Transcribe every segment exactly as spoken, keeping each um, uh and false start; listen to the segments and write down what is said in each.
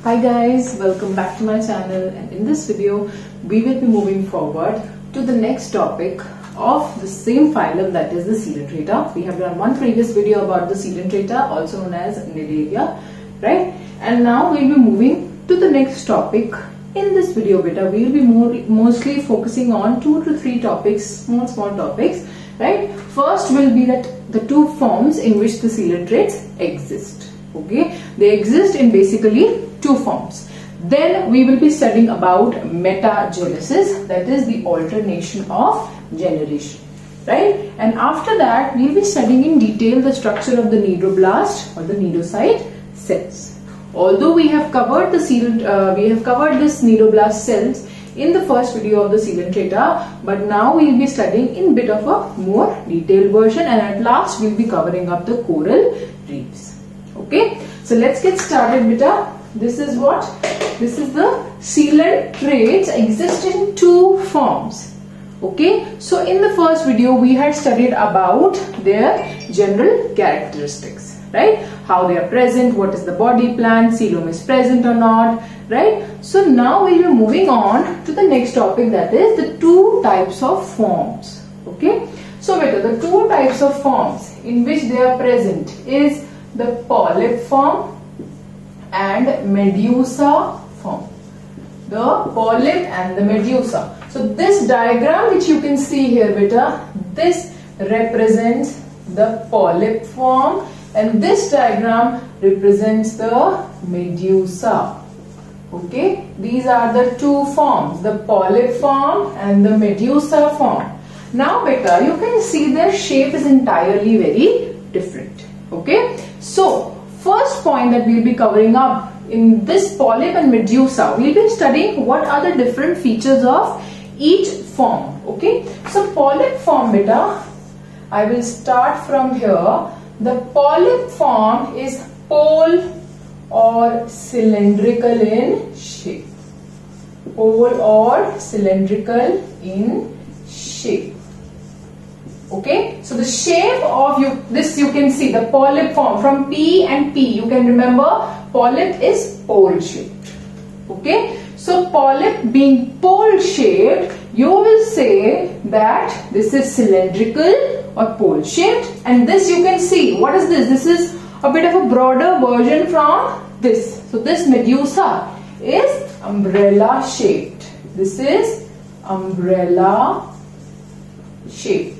Hi guys, welcome back to my channel, and in this video we will be moving forward to the next topic of the same phylum, that is the Coelenterata. We have done one previous video about the Coelenterata, also known as Nidavia, right? And now we'll be moving to the next topic. In this video beta, we will be more, mostly focusing on two to three topics, small small topics, right? First will be that the two forms in which the coelentrates exist. Okay, they exist in basically two forms. Then we will be studying about metagenesis, that is the alternation of generation, right? And after that we will be studying in detail the structure of the nidoblast or the nidocyte cells. Although we have covered the coelent, uh, we have covered this nidoblast cells in the first video of the Coelenterata, but now we will be studying in bit of a more detailed version, and at last we will be covering up the coral reefs. Okay, so let's get started beta. This is what? This is the coelentrates exist in two forms. Okay, so in the first video we had studied about their general characteristics, right? How they are present, what is the body plan, coelom is present or not, right? So now we are moving on to the next topic, that is the two types of forms. Okay, so beta, the two types of forms in which they are present is the polyp form and medusa form. The polyp and the medusa. So this diagram which you can see here beta, this represents the polyp form and this diagram represents the medusa. Okay, these are the two forms, the polyp form and the medusa form. Now beta, you can see their shape is entirely very different. Okay, so first point that we will be covering up in this polyp and medusa, we will be studying what are the different features of each form. Okay, so polyp form beta, I will start from here. The polyp form is pole or cylindrical in shape. Pole or cylindrical in shape. Okay, so the shape of you, this you can see the polyp form from P and P. You can remember polyp is pole shaped. Okay, so polyp being pole shaped, you will say that this is cylindrical or pole shaped, and this you can see, what is this? This is a bit of a broader version from this. So this medusa is umbrella shaped. This is umbrella shaped.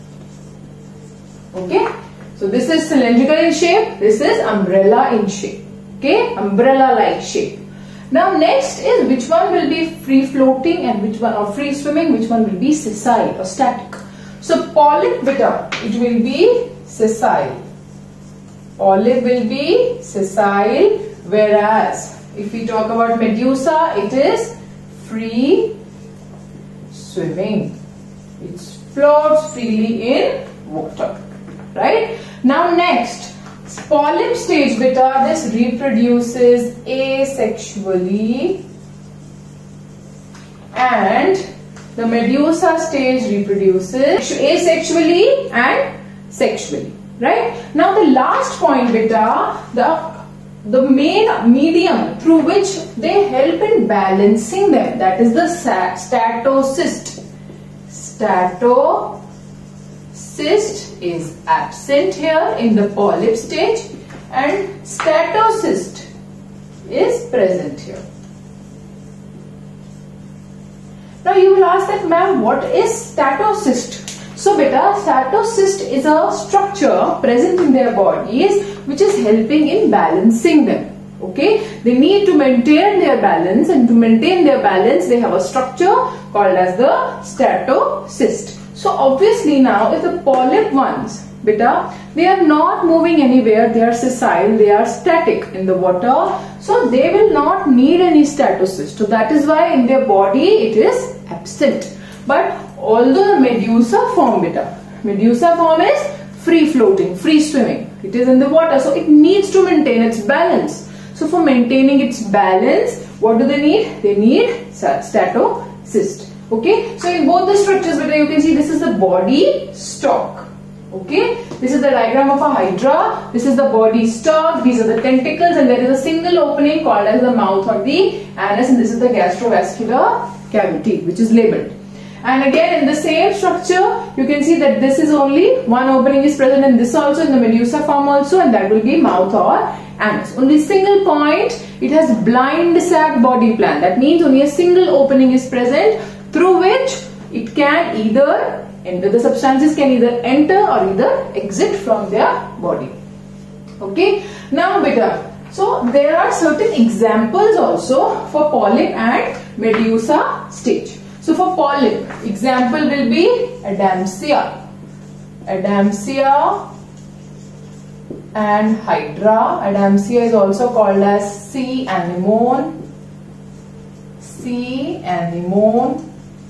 Okay, so this is cylindrical in shape, this is umbrella in shape. Okay, umbrella like shape. Now next is which one will be free floating and which one, or free swimming, which one will be sessile or static. So polyp beta, it will be sessile. Polyp will be sessile, whereas if we talk about medusa, it is free swimming. It floats freely in water. Right? Now next, polyp stage beta, this reproduces asexually, and the medusa stage reproduces asexually and sexually. Right? Now the last point beta, the the main medium through which they help in balancing them, that is the statocyst. Stato Cyst is absent here in the polyp stage and statocyst is present here. Now you will ask that, ma'am, what is statocyst? So beta, statocyst is a structure present in their bodies which is helping in balancing them. Okay, they need to maintain their balance, and to maintain their balance they have a structure called as the statocyst. So obviously now if the polyp ones beta, they are not moving anywhere, they are sessile, they are static in the water, so they will not need any statocyst. So that is why in their body it is absent. But although the medusa form beta, medusa form is free floating, free swimming, it is in the water, so it needs to maintain its balance. So for maintaining its balance, what do they need? They need statocyst. Okay, so in both the structures, you can see this is the body stalk. Okay, this is the diagram of a hydra. This is the body stalk. These are the tentacles, and there is a single opening called as the mouth or the anus, and this is the gastrovascular cavity, which is labeled. And again, in the same structure, you can see that this is only one opening is present in this also, in the medusa form also, and that will be mouth or anus. Only single point, it has blind sac body plan. That means only a single opening is present through which it can either enter, the substances can either enter or either exit from their body. Okay, now beta. So there are certain examples also for polyp and medusa stage. So for polyp, example will be Adamsia, Adamsia and Hydra. Adamsia is also called as sea anemone, sea anemone.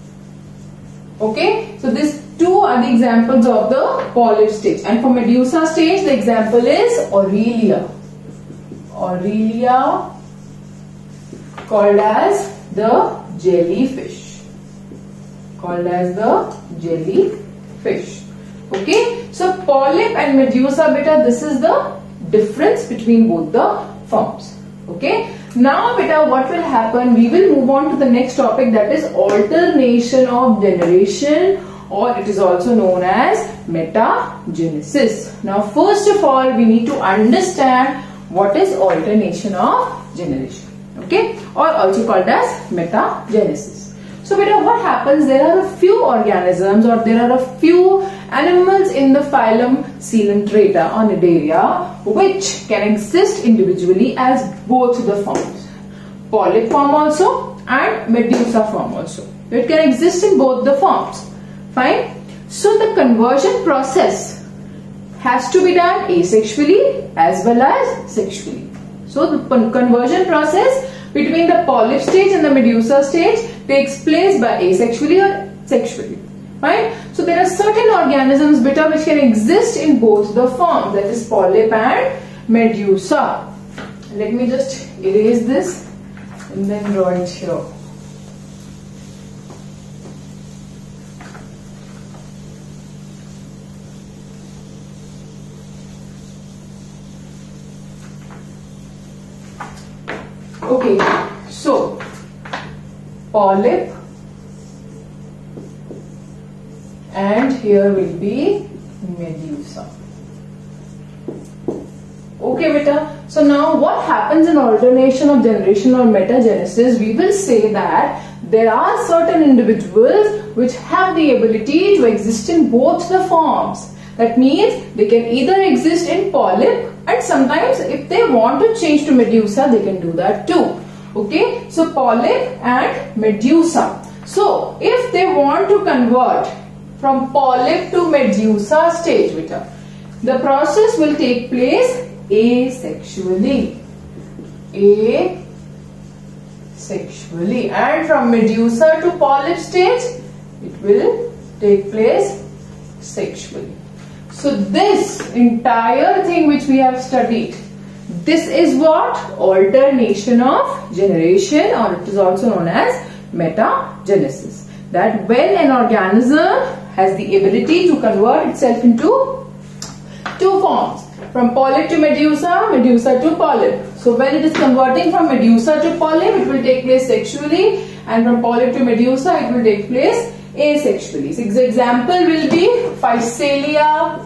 Okay, so these two are the examples of the polyp stage. And for medusa stage, the example is Aurelia, Aurelia called as the jellyfish. Called as the jellyfish. Okay, so polyp and medusa beta, this is the difference between both the forms. Okay, now beta, what will happen? We will move on to the next topic, that is alternation of generation, or it is also known as metagenesis. Now first of all, we need to understand what is alternation of generation. Okay, or also called as metagenesis. So beta, what happens? There are a few organisms, or there are a few animals in the phylum Coelenterata or Cnidaria which can exist individually as both the forms, polyp form also and medusa form also. It can exist in both the forms. Fine. So the conversion process has to be done asexually as well as sexually. So the conversion process between the polyp stage and the medusa stage takes place by asexually or sexually. Right? So there are certain organisms beta which can exist in both the forms, that is polyp and medusa. Let me just erase this and then draw it here. Okay, so polyp and here will be medusa. Okay beta, so now what happens in alternation of generation or metagenesis? We will say that there are certain individuals which have the ability to exist in both the forms. That means they can either exist in polyp, and sometimes if they want to change to medusa, they can do that too. Okay, so polyp and medusa. So if they want to convert from polyp to medusa stage beta, the process will take place asexually. Asexually. And from medusa to polyp stage, it will take place sexually. So this entire thing which we have studied, this is what? Alternation of generation, or it is also known as metagenesis. That when an organism has the ability to convert itself into two forms, from polyp to medusa, medusa to polyp. So when it is converting from medusa to polyp, it will take place sexually, and from polyp to medusa, it will take place asexually. So the example will be Physalia,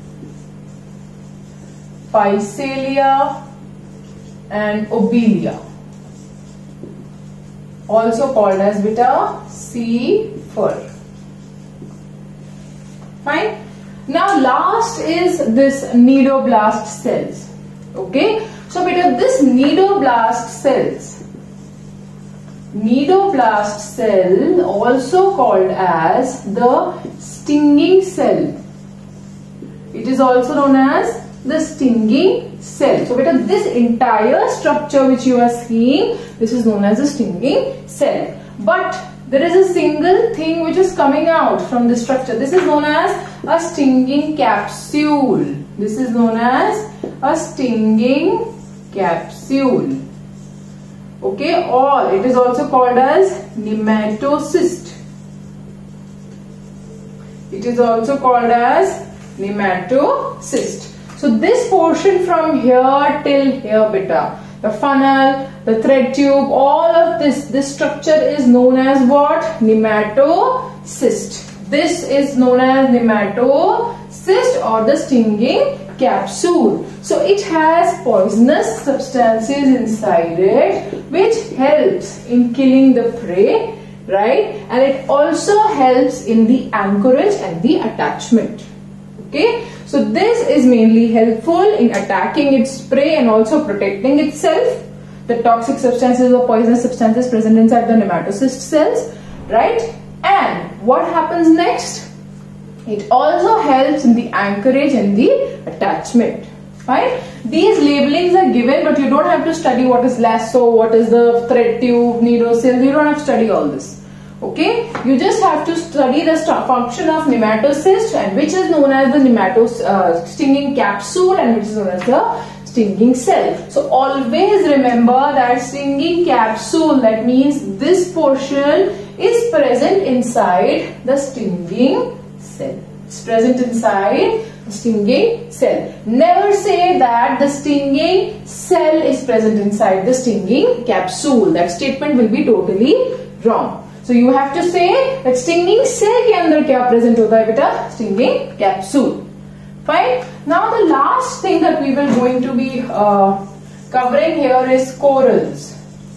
Physalia and Obelia, also called as beta sea fir. Fine. Now last is this cnidoblast cells. Okay. So beta, this cnidoblast cells, cnidoblast cell, also called as the stinging cell. It is also known as the stinging cell. So beta, this entire structure which you are seeing, this is known as a stinging cell. But there is a single thing which is coming out from this structure. This is known as a stinging capsule. This is known as a stinging capsule. Okay, or it is also called as nematocyst. It is also called as nematocyst. So this portion from here till here beta, the funnel, the thread tube, all of this, this structure is known as what? Nematocyst. This is known as nematocyst or the stinging capsule. So it has poisonous substances inside it which helps in killing the prey, right? And it also helps in the anchorage and the attachment. Okay, so this is mainly helpful in attacking its prey and also protecting itself. The toxic substances or poisonous substances present inside the nematocyst cells, right? And what happens next? It also helps in the anchorage and the attachment. Fine. These labelings are given, but you don't have to study what is lasso, what is the thread tube, needle-cells. You don't have to study all this. Okay, you just have to study the function of nematocyst, and which is known as the nematos uh, stinging capsule, and which is known as the stinging cell. So always remember that stinging capsule, that means this portion is present inside the stinging cell. It's present inside the stinging cell. Never say that the stinging cell is present inside the stinging capsule. That statement will be totally wrong. So you have to say that stinging cell के अंदर क्या present होता है बेटा? Stinging capsule. Fine. Now the last thing that we will going to be uh, covering here is corals.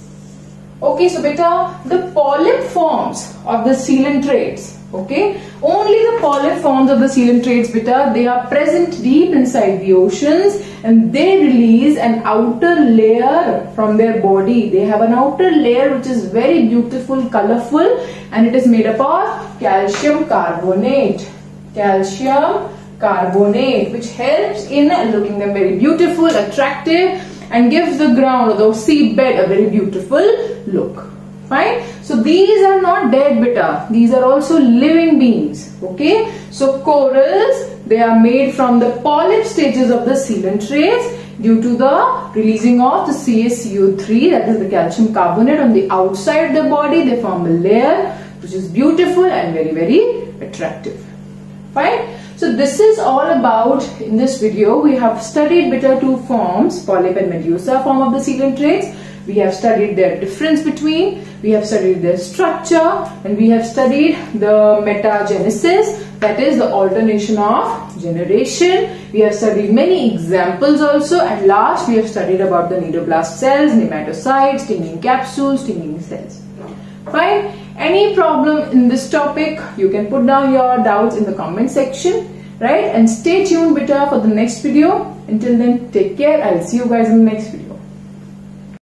Okay, so beta, the polyp forms of the coelentrates. Okay, only the polyp forms of the coelentrates beta, they are present deep inside the oceans, and they release an outer layer from their body. They have an outer layer which is very beautiful, colorful, and it is made up of calcium carbonate. Calcium carbonate, which helps in looking them very beautiful, attractive, and gives the ground or the seabed a very beautiful look. Fine. So these are not dead beta. These are also living beings. Okay. So corals, they are made from the polyp stages of the coelentrates due to the releasing of the C a C O three, that is the calcium carbonate, on the outside of the body. They form a layer which is beautiful and very very attractive. Fine. So this is all about, in this video we have studied beta two forms, polyp and medusa form of the coelentrates. We have studied their difference between, we have studied their structure, and we have studied the metagenesis, that is the alternation of generation. We have studied many examples also. At last we have studied about the nidoblast cells, nematocytes, stinging capsules, stinging cells. Fine. Any problem in this topic, you can put down your doubts in the comment section, right? And stay tuned beta for the next video. Until then, take care. I'll see you guys in the next video.